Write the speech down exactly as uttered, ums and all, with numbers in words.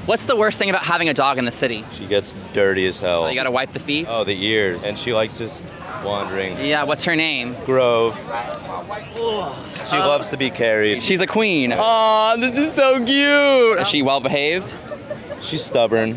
What's the worst thing about having a dog in the city? She gets dirty as hell. Oh, you gotta wipe the feet? Oh, the ears. And she likes just wandering. Yeah, what's her name? Grove. She uh, loves to be carried. She's a queen. Aw, this is so cute. Is she well behaved? She's stubborn.